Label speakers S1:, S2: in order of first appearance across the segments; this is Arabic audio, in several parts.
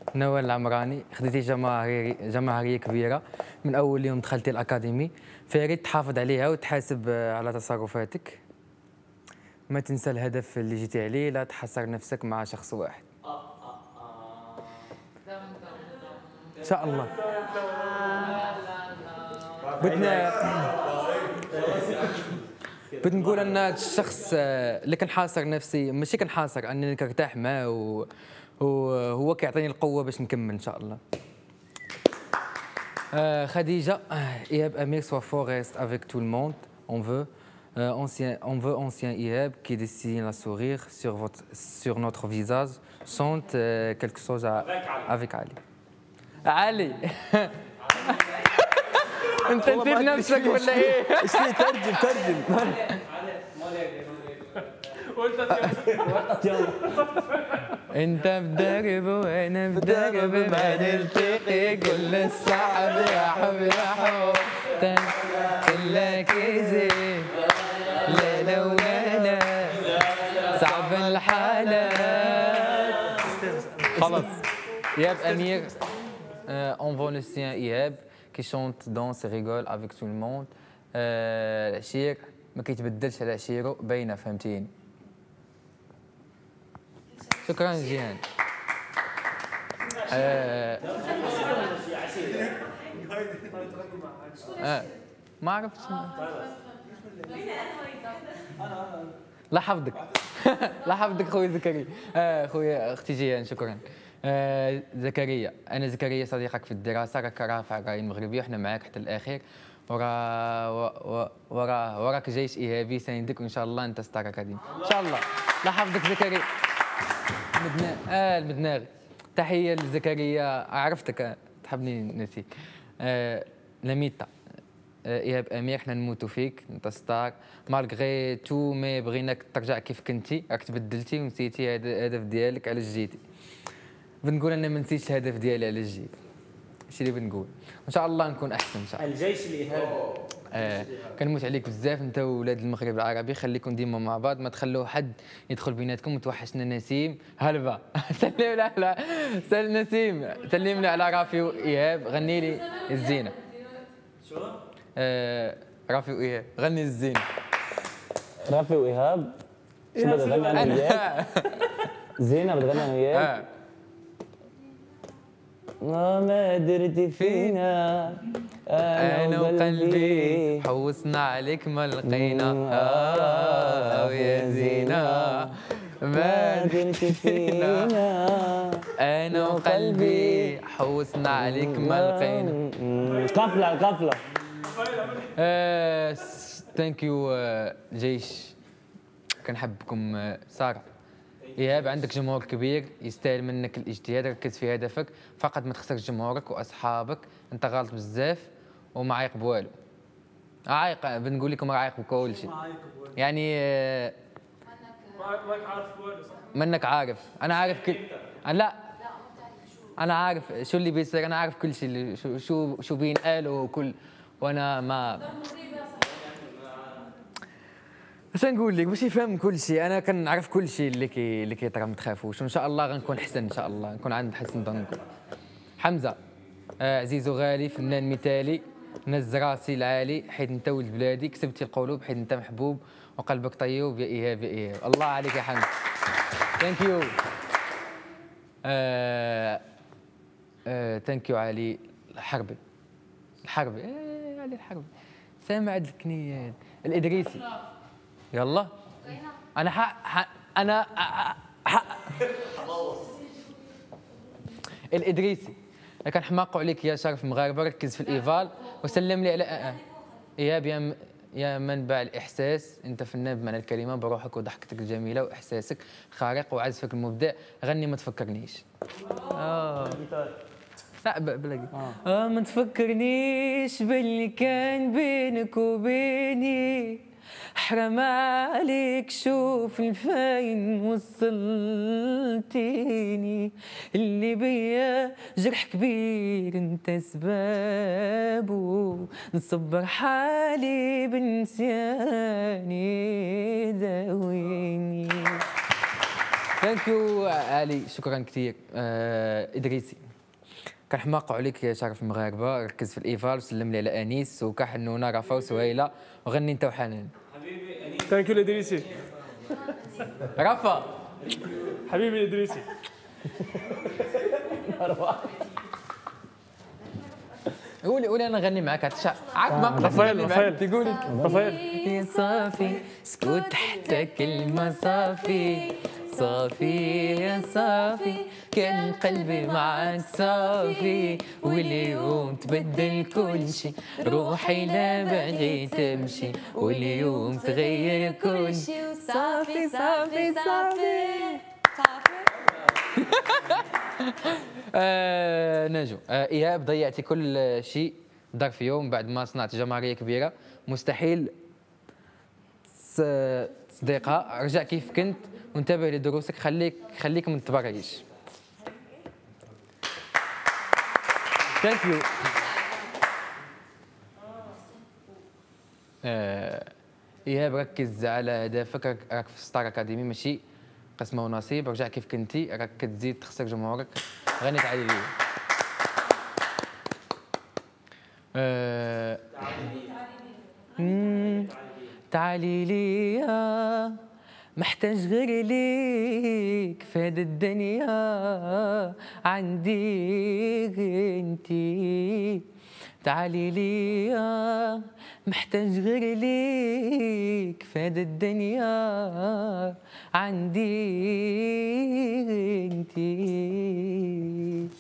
S1: نوال العمراني، خديتي جماهيرية كبيرة من أول يوم دخلتي الأكاديمي، فياريت تحافظ عليها وتحاسب على تصرفاتك. ما تنسى الهدف اللي جيتي عليه، لا تحصر نفسك مع شخص واحد. إن شاء الله. بغيت نقول ان الشخص اللي كنحاصر نفسي ماشي كنحاصر انني كنرتاح معاه وهو كيعطيني القوه باش نكمل ان شاء الله. Khadija, Ihab Amir soit fort reste avec tout le monde. On veut ancien Ihab qui dessine la sourire sur notre visage. Chante quelque chose avec Ali. علي انت نسيت نفسك ولا ايه؟
S2: ايش في ترجم
S1: انت بدرب وانا بدرب ما نلتقي كل الصعب يا حب يا حب كلك زين لا ولا صعب الحالات. خلاص Ihab Amir, on voit le sien Ihab qui chante, danse et rigole avec tout le monde. العشير ما كيتبدلش على عشيرو باينه فهمتيني. شكرا جيهان. ما عرفتش لا حفظك لا حفظك خويا زكريا. خويا اختي جيهان شكرا. زكريا، انا زكريا صديقك في الدراسه، راك رافع الرايه المغربيه وحنا معاك حتى الاخير. وراك جيش ايهابي ساندك وان شاء الله انت ستار اكاديمي ان شاء الله. لا حفظك زكريا. المدناغي، تحيه لزكريا، عرفتك تحبني نسيت. لميتا، إيهاب أمير، حنا نموتوا فيك، انت ستار مالغري تو، مي بغيناك ترجع كيف كنتي، راك تبدلتي ونسيتي الهدف ديالك علاش جيتي. بنقول انا ما نسيتش الهدف ديالي علاش جيت، هادشي اللي بنقول. ان شاء الله نكون احسن ان شاء الله.
S3: الجيش الإيهابي.
S1: كنموت عليك بزاف انت وولاد المغرب العربي، خليكم ديما مع بعض، ما تخلوا حد يدخل بيناتكم. متوحشنا نسيم هلبا سلم على نسيم، سلم لي على رافي وايهاب، غني لي الزينه.
S3: شو؟
S1: رافي وايهاب غني الزينه.
S2: رافي وايهاب شو بدي اغني انا وياك؟ زينه بتغني انا وياك؟ ما درتي فينا
S1: انا وقلبي حوسنا عليك ما لقينا. ويا زينه ما درتي فينا انا وقلبي حوسنا عليك ما لقينا.
S2: القفله
S1: ثانك يو جيش، كنحبكم. ساره، إيهاب عندك جمهور كبير يستاهل منك الاجتهاد، ركز في هدفك فقط، ما تخسرش جمهورك واصحابك. انت غلط بزاف وما عايق بوالو. عايق بنقول لكم عايق بكل شيء يعني. مانك عارف بوالو صح؟ منك عارف، انا عارف كل. لا انا عارف شو اللي بيصير، انا عارف كل شيء، شو بينقال وكل، وانا ما باش نقول لك باش يفهم كل شيء. انا كنعرف كل شيء اللي كيطرا، ما تخافوش، وان شاء الله غنكون احسن ان شاء الله، نكون عند حسن ظنكم. حمزه، عزيز وغالي، فنان مثالي، نز راسي العالي حيت انت ولد بلادي، كسبتي القلوب حيت انت محبوب وقلبك طيب يا ايهاب يا ايهاب. الله عليك يا حمزه، ثانك يو. ثانك يو علي الحربي. علي الحربي، سامع هاد الكنيات. الادريسي، يلا انا انا الادريسي، كنحماقوا عليك يا شرف مغاربه، ركز في الايفال وسلم لي على ايهاب يا منبع الاحساس. انت فنان بمعنى الكلمه، بروحك وضحكتك الجميله واحساسك خارق وعزفك المبدع. غني ما تفكرنيش. لا بلاقي ما تفكرنيش باللي كان بينك وبيني، حرام عليك شوف الفاين وصلتيني، اللي بيا جرح كبير انت سبابه، نصبر حالي بنسياني داويني. ثانك يو علي، شكرا كثير. ادريسي، كنحماقوا عليك يا شرف المغاربه، ركز في الايفال وسلم لي على انيس وكحنونه رفا وسهيله وغني انت وحنان.
S3: حبيبي
S4: ثانك يو الادريسي.
S1: رفا
S4: حبيبي الادريسي.
S1: قولي انا نغني معاك. عارف ما
S4: رافائيل
S1: تقول
S4: رافائيل.
S1: يا صافي سكوت حتى كلمة صافي صافي يا صافي، كان قلبي معاك صافي واليوم تبدل كل شي، روحي لا باغي تمشي واليوم تغير كل شي، صافي صافي صافي. نجو، ايهاب ضيعتي كل شيء دار في يوم بعد ما صنعت جماهيريه كبيره مستحيل تصديقها. رجع كيف كنت وانتبه لدروسك، خليك ما تتبرجش. ثانك يو. ايهاب ركز على هدفك، راك في ستار اكاديمي ماشي قسمه ونصيب. رجع كيف كنتي، راك كتزيد تخسر جمهورك. غنيت علي لي. تعالي لي محتاج غير ليك في هاد الدنيا، عندي انتي. تعالي لي محتاج غير ليك في هاد الدنيا، عندي انتي.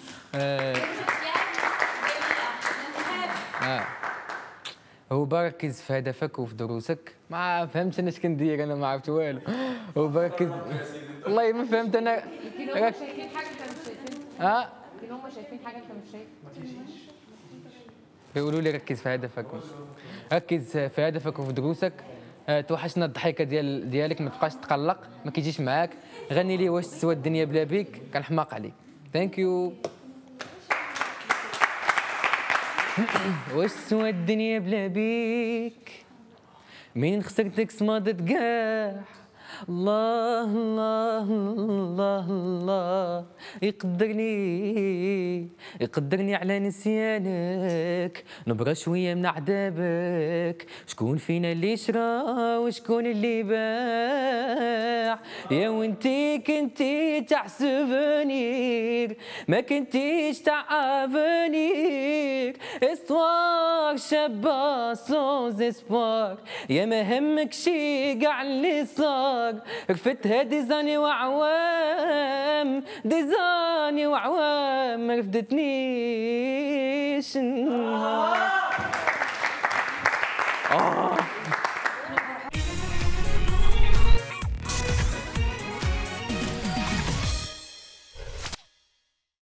S1: هو بركز في هدفك وفي دروسك. ما فهمتش انا اش كندير، انا ما عرفت والو. هو بركز. والله ما فهمت انا.
S5: يمكن هم شايفين حاجه انت مش شايفها. يمكن هم شايفين حاجه انت مش شايفها.
S1: بيقولوا لي ركز في هدفك، ركز في هدفك وفي دروسك. توحشنا الضحكه ديالك، ما تبقاش تقلق، ما كيجيش معاك. غني لي واش تسوى الدنيا بلا بيك، كنحماق عليك. ثانك يو. واش تسوى الدنيا بلا بيك، من خسرتك صمدت كاع. الله الله الله الله يقدرني على نسيانك، نبغى شويه من عذابك. شكون فينا اللي شرا وشكون اللي باع؟ يا وانتي كنتي تاع سوفونير، ما كنتيش تاع افونير. استوار شابه سوز اسبوار، يا ما همك شي كاع اللي صار. رفدتها ديزاني وعوام، ديزاني وعوام، ما رفدتنيش النهار.